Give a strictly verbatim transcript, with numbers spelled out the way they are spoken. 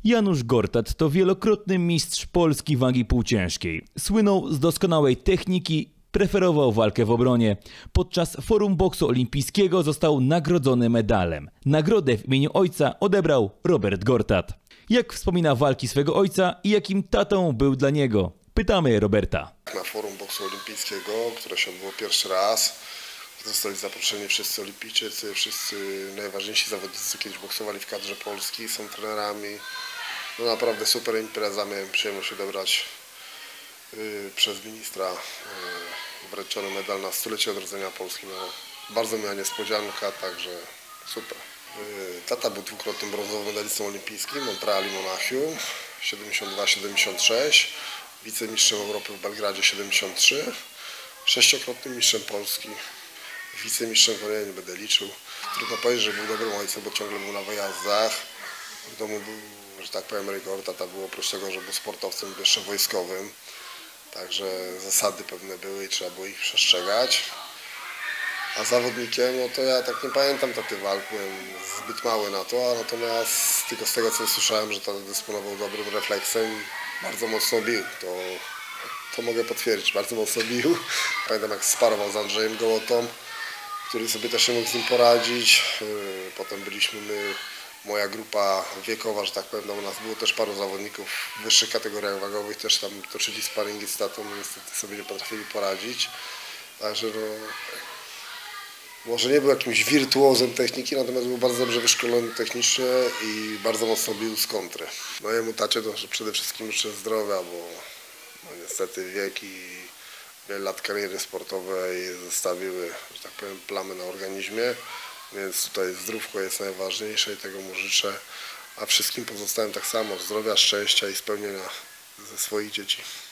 Janusz Gortat to wielokrotny mistrz Polski wagi półciężkiej. Słynął z doskonałej techniki, preferował walkę w obronie. Podczas Forum Boksu Olimpijskiego został nagrodzony medalem. Nagrodę w imieniu ojca odebrał Robert Gortat. Jak wspomina walki swego ojca i jakim tatą był dla niego? Pytamy Roberta. Na Forum Boksu Olimpijskiego, które się odbyło pierwszy raz, zostali zaproszeni wszyscy olimpijczycy, wszyscy najważniejsi zawodnicy, kiedyś boksowali w kadrze Polski, są trenerami. No naprawdę super impreza, miałem przyjemność odebrać yy, przez ministra yy, wręczony medal na stulecie odrodzenia Polski. No, bardzo miła niespodzianka, także super. Yy, tata był dwukrotnym brązowym medalistą olimpijskim w Montreal i Monachium, siedemdziesiąt dwa siedemdziesiąt sześć, wicemistrzem Europy w Belgradzie siedemdziesiąt trzy, sześciokrotnym mistrzem Polski, wicemistrzem w Oranie, nie będę liczył. Trudno powiedzieć, że był dobrym ojcem, bo ciągle był na wyjazdach. W domu był, że tak powiem, rygor. Tata był oprócz tego, że był sportowcem, jeszcze wojskowym. Także zasady pewne były i trzeba było ich przestrzegać. A zawodnikiem, no to ja tak nie pamiętam taty walk, byłem zbyt mały na to, a natomiast tylko z tego, co słyszałem, że tata dysponował dobrym refleksem, bardzo mocno bił. To, to mogę potwierdzić, bardzo mocno bił. Pamiętam, jak sparował z Andrzejem Gołotą, który sobie też nie mógł z nim poradzić. Potem byliśmy my, moja grupa wiekowa, że tak powiem, no u nas było też paru zawodników w wyższych kategoriach wagowych, też tam toczyli sparingi z tatą, niestety sobie nie potrafili poradzić. Także no, może nie był jakimś wirtuozem techniki, natomiast był bardzo dobrze wyszkolony technicznie i bardzo mocno bił z kontry. No jemu tacie to przede wszystkim życzę zdrowia, bo no, niestety wiek i wiele lat kariery sportowej zostawiły, że tak powiem, plamy na organizmie, więc tutaj zdrówko jest najważniejsze i tego mu życzę, a wszystkim pozostałym tak samo zdrowia, szczęścia i spełnienia ze swoich dzieci.